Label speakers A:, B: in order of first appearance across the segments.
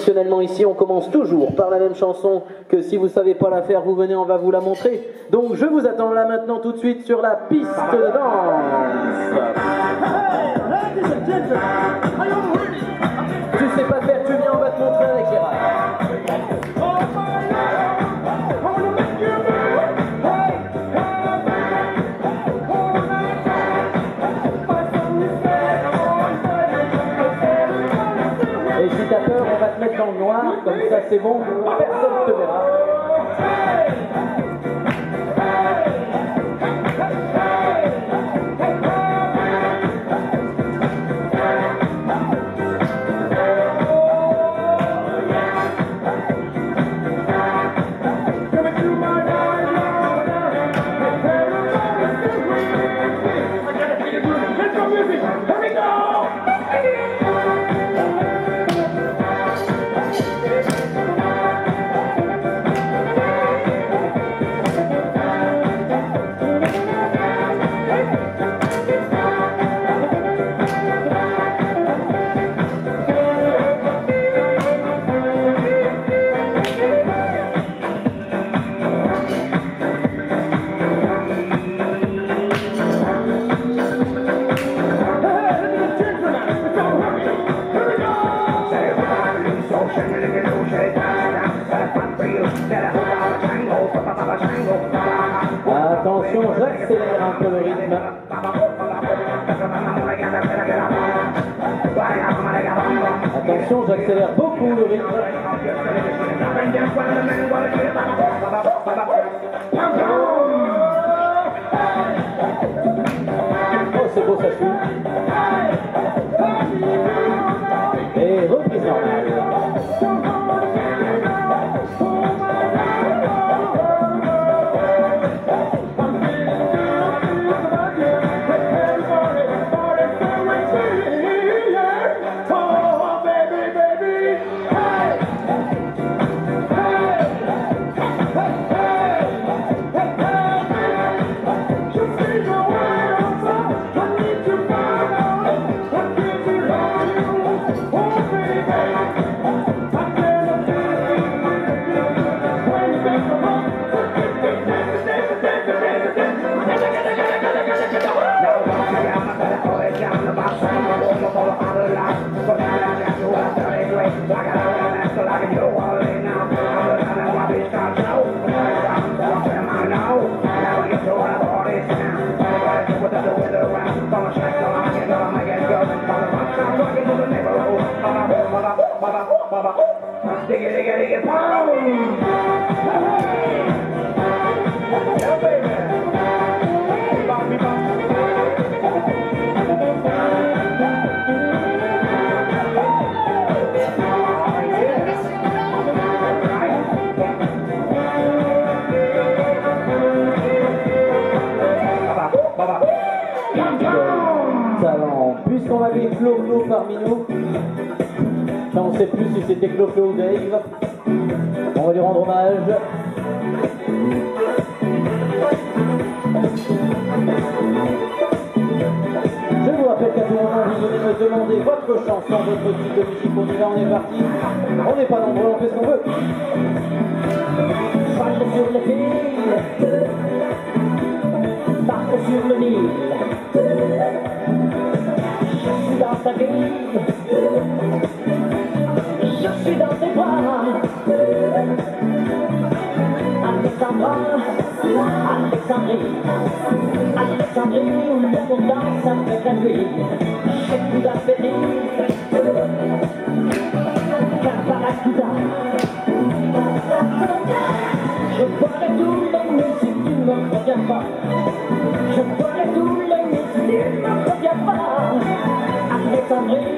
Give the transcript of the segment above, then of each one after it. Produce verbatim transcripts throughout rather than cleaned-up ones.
A: Traditionnellement ici, on commence toujours par la même chanson que si vous ne savez pas la faire, vous venez, on va vous la montrer. Donc je vous attends là maintenant tout de suite sur la piste de danse. Tu sais pas faire, tu viens, on va te montrer avec les rails. Et si t'as peur, on va te mettre dans le noir, comme ça c'est bon, personne ne te verra. Attention, j'accélère un peu le rythme. Attention, j'accélère beaucoup le rythme. Oh, c'est beau, ça suit. Et reprise normale. Puisqu'on va dire Clo-Clo parmi nous, on ne sait plus si c'était Clo-Clo ou Dave, on va lui rendre hommage. Je vous rappelle qu'à tout moment vous venez me demander votre chanson, votre type de musique, on y va, on est parti. On n'est pas nombreux, on fait ce qu'on veut. Parle sur le fil, parle sur le Nil. Je suis dans ta vie, je suis dans tes bras. Alexandra, Alexandrie, Alexandrie où l'amour danse avec la nuit. J'ai tout d'appétit, Caparacuda. Je boirai tout le nuits si tu ne me reviens pas. Je boirai tout le nuits si tu ne me reviens pas. Alexandrie,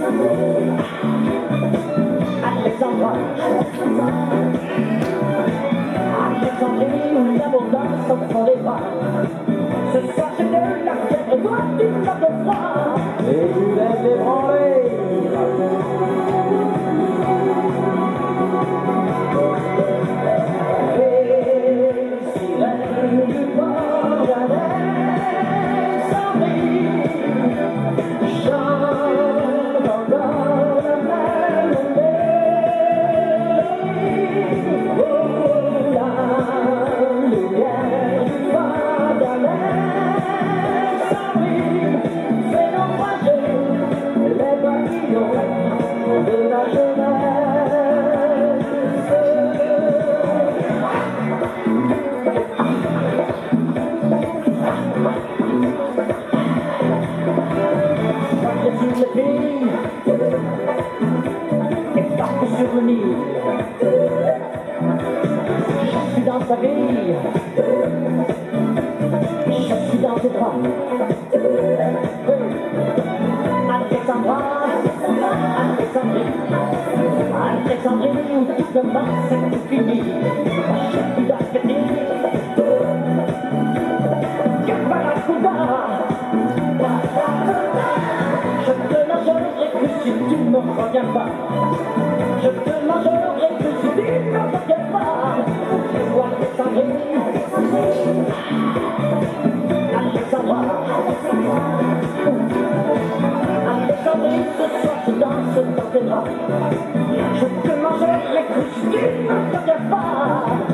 A: Alexandra, Alexandrie où l'amour danse entre les bras. Ce soir j'ai de la fièvre, toi tu m'as de froid. Et tu laisses ébranler. Les sirènes du port d'Alexandrie chantent encore la même mélodie. demain c'est tout fini. J'ai plus d'avenir. Caparacuda. Je te mangerai plus si tu ne me reviens pas. Je te mangerai plus si tu ne me reviens pas. Toi Alexandrie, Alexandra, Alexandrie, ce soir je danse dans tes bras. Je te mangerai plus si tu ne me reviens pas.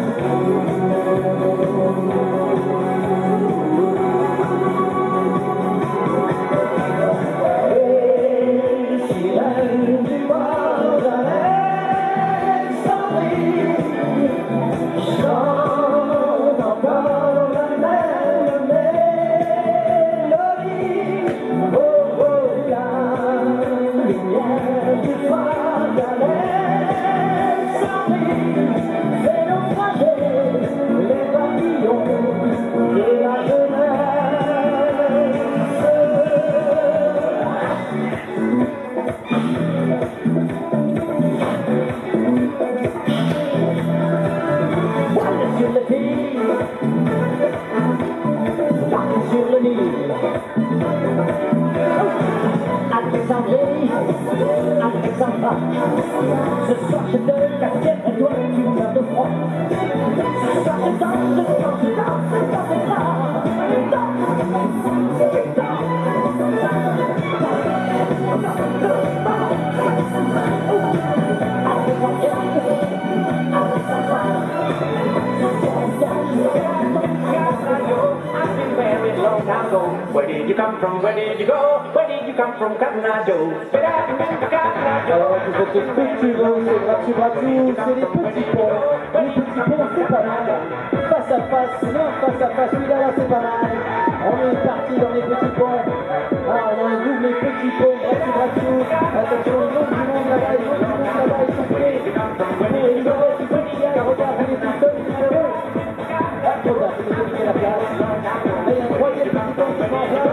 A: Alexandrie, Alexandra, ce soir je te la tienne et toi tu meurs de froid. Ce soir je danse, je danse, je danse dans tes bras. Je danse, je danse.
B: Where did you come from? Where did you go? Where did you come from, Camargue?
C: Alors, vous êtes des petits lots, c'est gratuit, gratuit, c'est les petits ponts. Les petits ponts, c'est pas mal. Face à face, non, face à face, oui, là, là, c'est pas mal. On est parti dans les petits ponts. Ah, on a un double, les petits ponts, gratuit, gratuit. Attention, les autres du monde là-bas, les autres du monde là-bas, ils sont prêts. Pour Elisabeth, il faut qu'il y ait, regardez les petits ponts, ils sont heureux. Ah, trop tard, c'est de quitter la place. Allez, un troisième petit pont qui s'en place.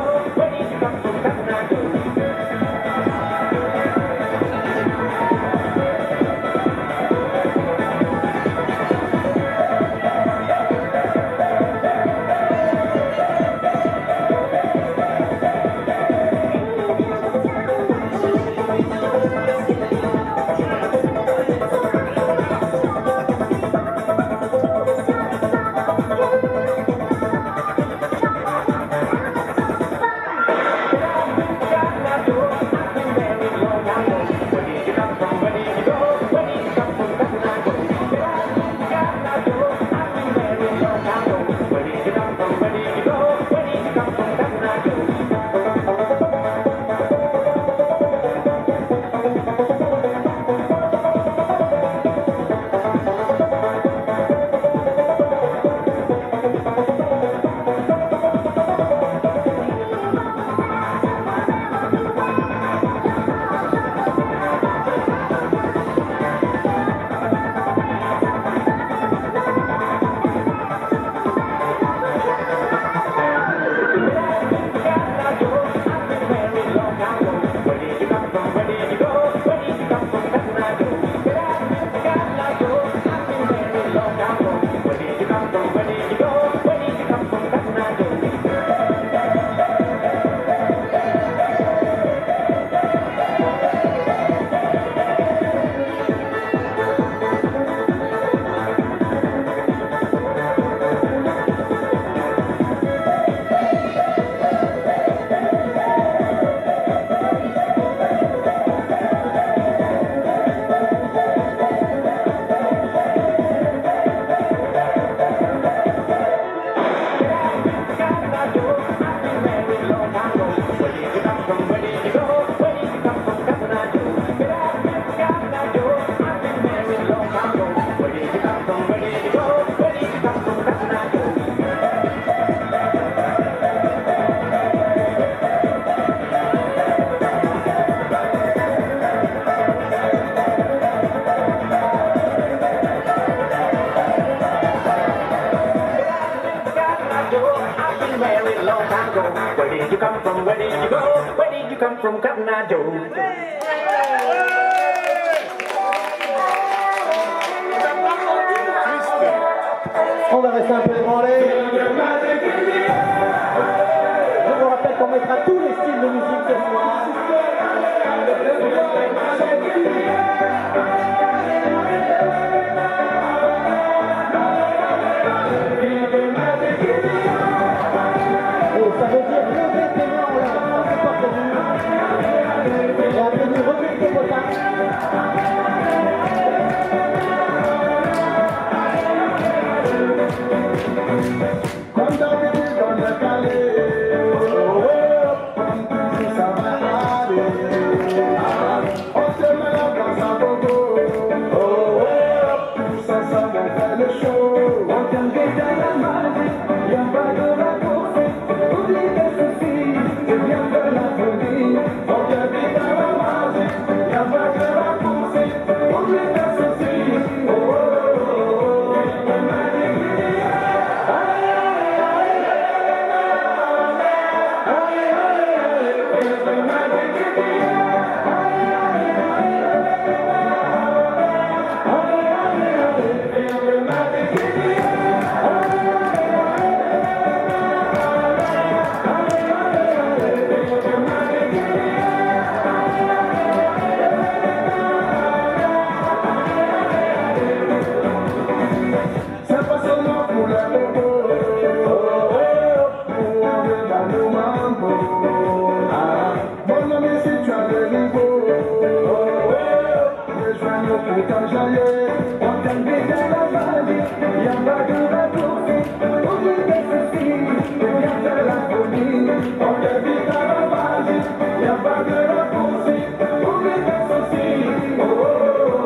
B: Where did you come from? Where did you go? Where did you come from, Camargue?
C: On va rester un peu ébranlé. Je vous rappelle qu'on mettra tous les styles de musique ce soir. Et ça veut dire lever tes mains en l'air, c'est pas prévu. Et après nous remuer tes potins.
D: Comme d'habitude dans le calais, oh, oh, ça va aller. On se met la place à Bobo, oh, oh, tous ensemble on fait le show. On t'invite à la magie, y'a pas de raccourci, oublie tes soucis, c'est bien de la folie. On t'invite à la magie, y'a pas de raccourci, oublie tes soucis, oh, oh, oh, oh. C'est pas seulement pour les bobos, oh, oh, pour les ballons mambo. Ah, mon ami, si tu as le niveau, oh, oh, rejoins-nous pour t'enjailler. On t'invite à la magie, y'a pas de raccourci, oublie tes soucis, viens faire la folie. On t'invite à la magie, y'a pas de raccourci, oublie tes soucis, oh, oh, oh, oh.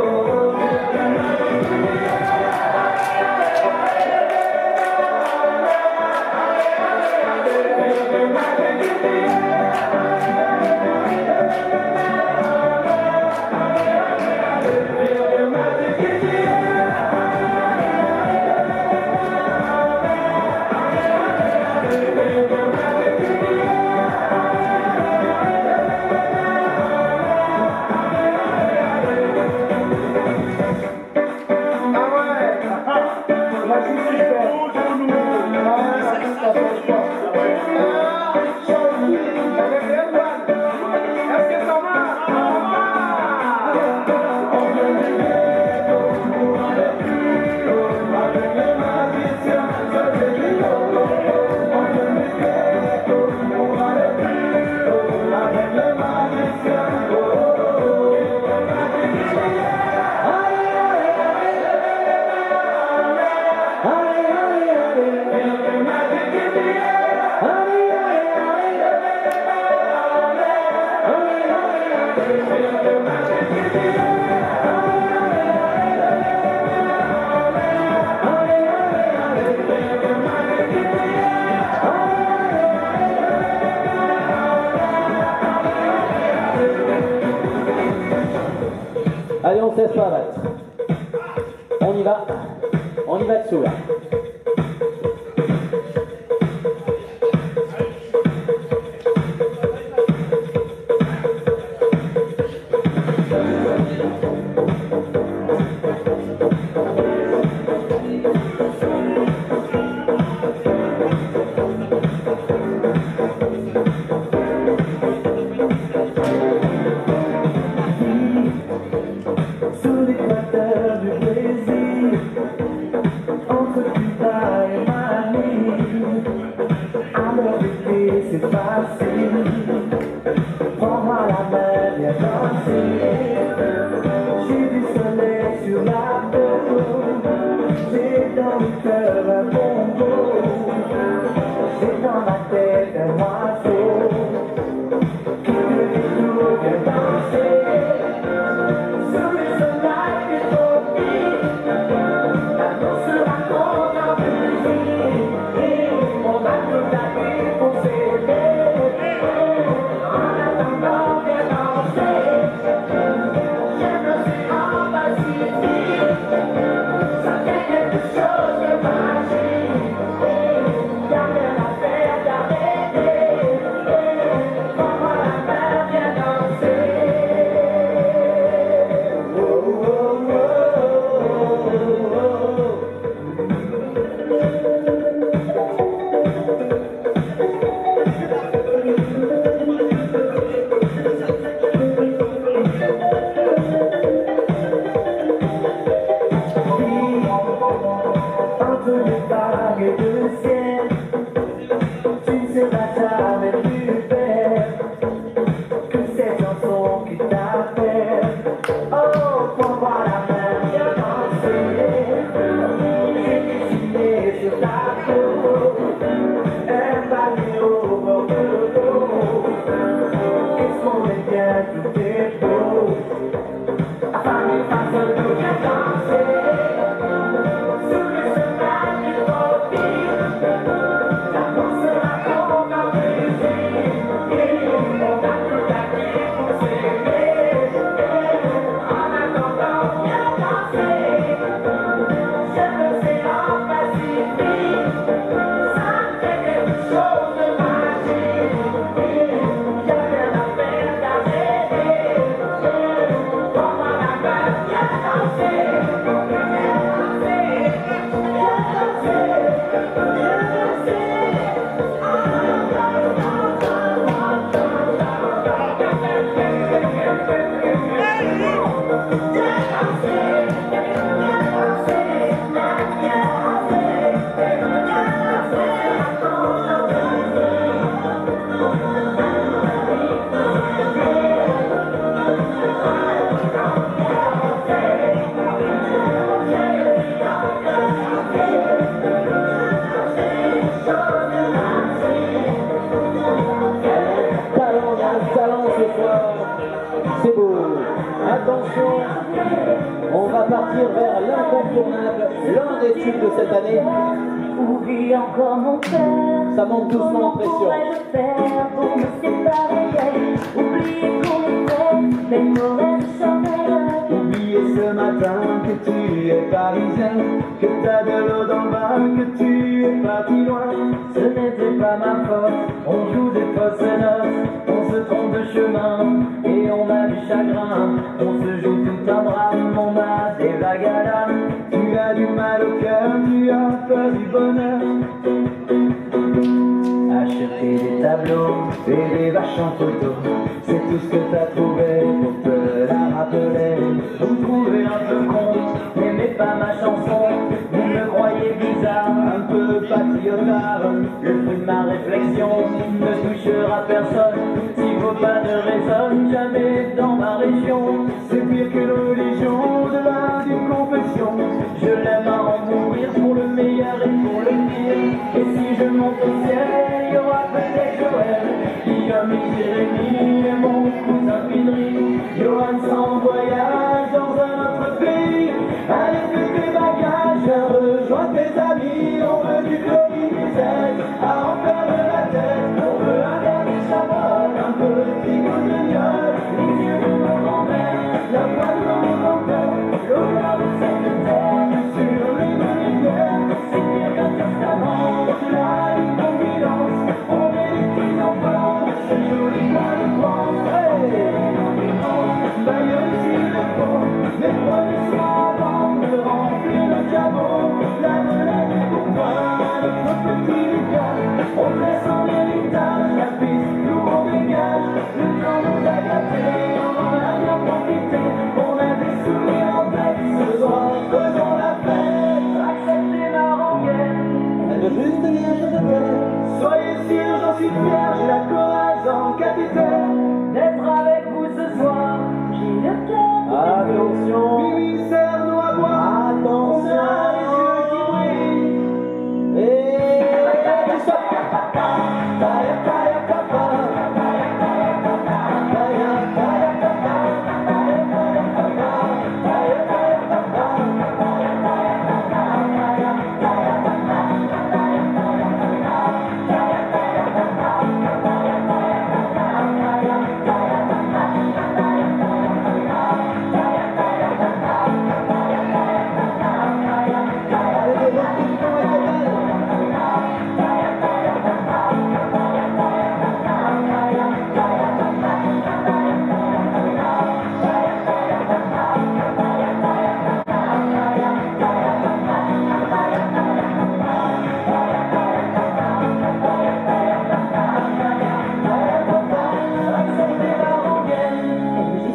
C: Allez, on ne cesse pas battre. On y va. On y va dessous là.
A: Sous l'équateur du Brésil, entre Cuba et Manille, alors l'été c'est facile, prends-moi la main, viens danser. J'ai du soleil sur la peau, j'ai dans le cœur un bongo, j'ai dans ma tête un oiseau, qui me dit tout, viens danser.
B: Ça fait quelque chose de magique.
C: attention, on va partir vers l'incontournable, l'un des tubes de cette année.
A: Oublie encore mon père.
C: Ça monte doucement en pression.
A: Comment pourrais-je faire pour me séparer? Oublier qu'on est prêt, mais m'aurait sommeil.
D: Oublier ce matin que tu es parisien, que t'as de l'eau dans le bain, que tu es parti loin. Ce n'était pas ma faute, on joue des fausses notes, on se trompe de chemin et on a du chagrin. On se joue tout un drame, on a des vagues à l'âme. Tu as du mal au cœur, tu as peur du bonheur. Acheter des tableaux et des vaches en photo, c'est tout ce que t'as trouvé pour te la rappeler. Vous me trouvez un peu con, n'aimez pas ma chanson, vous me croyez bizarre, un peu patriotard. Le fruit de ma réflexion ne touchera personne, s'il faut pas de raison, jamais dans ma région. C'est pire que nos religions, au-delà d'une confession. Je l'aime à en mourir pour le meilleur et pour le pire. Et si je monte au ciel, il y aura peut-être Joël, Guillaume et Jérémy et mon cousin Pidri. Johan s'en voyage dans un autre pays. Allez, fais tes bagages, rejoins tes amis. On veut du Covid dix-sept, à en faire de la tête. On veut un dernier chabot, un peu de figure de gueule, les yeux de nos grands-mères, la voix de nos grands-pères, l'odeur de cette terre sur les monuments. C'est pire qu'un testament, là une confidence. On est les petits enfants de ce joli coin de France. Bailleul s'il le faut, mais prenez soin avant de remplir le caveau. La monnaie est pour toi, notre petit Lucas. On laisse en héritage la piste, nous on dégage. Le temps nous a gâtés, on en a bien profité. On a des souvenirs en tête, ce soir faisons la fête. Acceptez ma rengaine,
C: Elle veut juste dire je te plaît.
D: soyez sûrs, j'en suis fier, j'ai la chorale en capitaine.
A: D'être avec vous ce soir, j'ai le cœur.
C: Attention,
D: Mimi, serre-nous à boire, on a les yeux qui brillent.
C: et du sol.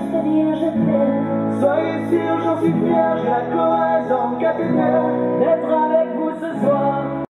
D: Soyez sûrs, j'en suis fier, j'ai la chorale en capitaine.
A: D'être